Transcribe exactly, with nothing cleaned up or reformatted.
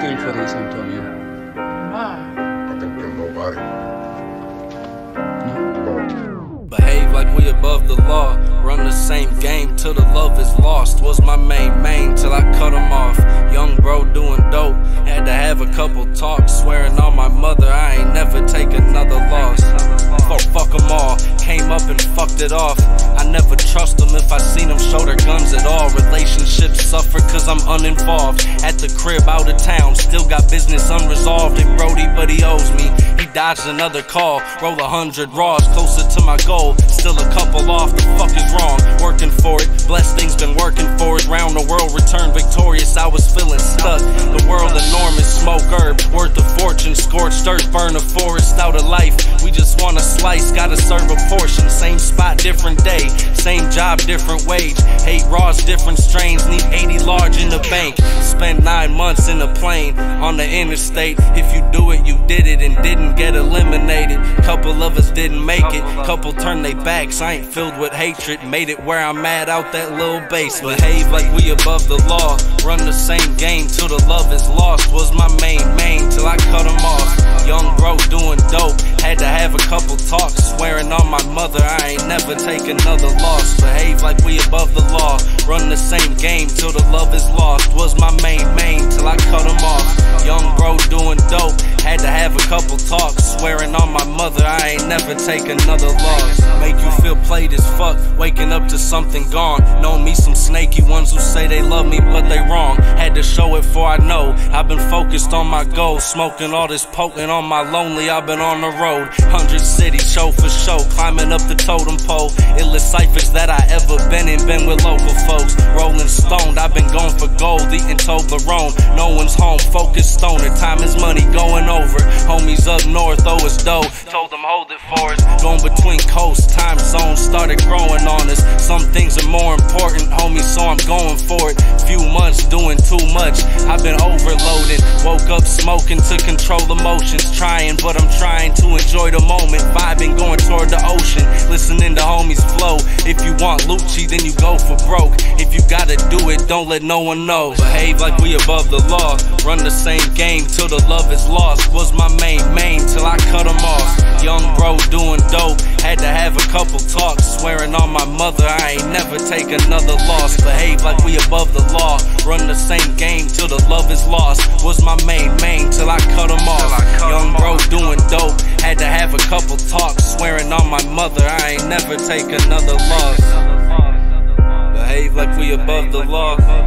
came for this, Antonio? I think there's nobody. Behave like we above the law. Run the same game till the love is lost. Was my main main till I cut him off. Young bro doing dope. Had to have a couple talks. Swearing on my mother I ain't never take another loss. Fuck, fuck them all. Came up and fucked it off. I never trust them if I seen them show their guns at all. Relationships suffer cause I'm uninvolved. At the crib out of town. Still got business unresolved. It Brody but he owes me. He dodged another call. Roll a hundred raws closer to my goal. Still a couple off, the fuck is wrong? Working for it, blessed things been working for it. Round the world, returned victorious, I was feeling stuck. The world enormous, smoke herb, worth a fortune. Scorched earth, burn a forest out of life. We just want a slice, gotta serve a portion. Same spot, different day, same job, different wage. Hate raws, different strains, need eighty large in the bank. Spent nine months in a plane, on the interstate. If you do it, you did it and didn't get eliminated. Couple of us didn't make it, couple turned they backs. I ain't filled with hatred, made it where I'm at out that little basement. Behave like we above the law. Run the same game till the love is lost. Was my main main till I cut him off. Young bro doing dope. Had to have a couple talks. Swearing on my mother I ain't never take another loss. Behave like we above the law. Run the same game till the love is lost. Was my main main till I cut him off. Young bro doing dope. Had to have a couple talks. Swearing on my mother I ain't never take another loss. Make you feel played as fuck, waking up to something gone. Know me some snaky ones who say they love me but they wrong. Had to show it for I know. I've been focused on my goals. Smoking all this potent on my lonely, I've been on the road. Hundred cities, show for show, climbing up the totem pole. Illest ciphers that I ever been in, been with local folks. Rolling stoned, I've been going for gold, eating Toblerone. No one's home, focused stoner, time is money going over. Homies up north, oh it's dope, told them hold it for us. Going between coasts, time zones started growing on us. Some things are more important, homie, so I'm going for it. Few months doing too much, I've been overloaded. Woke up smoking to control emotions. Trying, but I'm trying to enjoy the moment. Vibing, going toward the ocean. Listening to homies flow. If you want Lucci, then you go for broke. If you gotta do it, don't let no one know. Behave like we above the law. Run the same game till the love is lost. Was my main main till I cut him off. Young bro doing dope. Had to have a couple talks. Swearing on my mother I ain't never take another loss. Behave like we above the law. Run the same game till the love is lost. Was my main main till I cut him off. Young bro doing dope. Had to have a couple talks. Swearing on my mother I ain't never take another loss. Behave like we above the law.